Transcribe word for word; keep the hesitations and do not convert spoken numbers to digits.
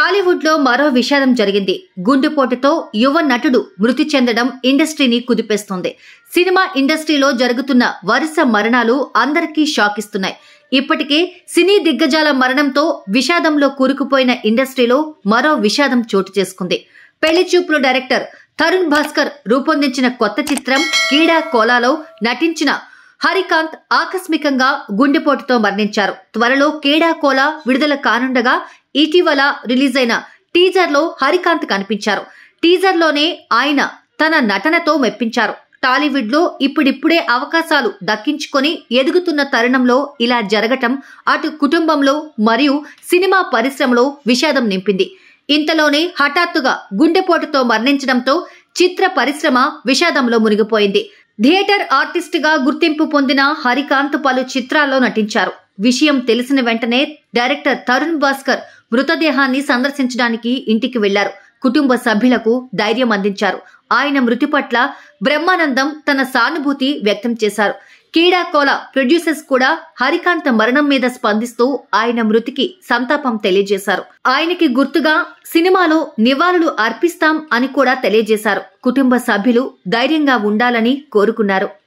టాలీవుడ్ లో మరో విషాదం జరిగింది. గుండెపోటుతో యువ నటుడు మృతి చెందడం ఇండస్ట్రీని కుదిపేస్తోంది. సినిమా ఇండస్ట్రీలో జరుగుతున్న వరుస మరణాలు అందరికీ షాక్ ఇస్తున్నాయి. ఇప్పటికే సినీ దిగ్గజాల మరణంతో విషాదంలో కూరుకుపోయిన ఇండస్ట్రీలో మరో విషాదం చోటు చేసుకుంది. పెళ్లి చూపులు డైరెక్టర్ తరుణ్ భాస్కర్ రూపొందించిన కొత్త చిత్రం కీడా కోలాలో నటించిన హరికాంత్ ఆకస్మికంగా గుండెపోటుతో మరణించారు. త్వరలో కీడా కోలా విడుదల కానుండగా ఇటీవల రిలీజ్ అయిన టీజర్ లో హరికాంత్ కనిపించారు. టీజర్ లోనే ఆయన తన నటనతో మెప్పించారు. టాలీవుడ్ లో ఇప్పుడిప్పుడే అవకాశాలు దక్కించుకొని ఎదుగుతున్న తరుణంలో ఇలా జరగటం అటు కుటుంబంలో మరియు సినిమా పరిశ్రమలో విషాదం నింపింది. ఇంతలోనే హఠాత్తుగా గుండెపోటుతో మరణించడంతో చిత్ర పరిశ్రమ విషాదంలో మునిగిపోయింది. థియేటర్ ఆర్టిస్ట్ గా గుర్తింపు పొందిన హరికాంత్ పలు చిత్రాల్లో నటించారు. విషయం తెలిసిన వెంటనే డైరెక్టర్ తరుణ్ భాస్కర్ మృతదేహాన్ని సందర్శించడానికి ఇంటికి వెళ్లారు. కుటుంబ సభ్యులకు ధైర్యం అందించారు. ఆయన మృతి పట్ల బ్రహ్మానందం తన సానుభూతి వ్యక్తం చేశారు. కీడా కోలా ప్రొడ్యూసర్స్ కూడా హరికాంత్ మరణం మీద స్పందిస్తూ ఆయన మృతికి సంతాపం తెలియజేశారు. ఆయనకి గుర్తుగా సినిమాలో నివాళులు అర్పిస్తాం అని కూడా తెలియజేశారు. కుటుంబ సభ్యులు ధైర్యంగా ఉండాలని కోరుకున్నారు.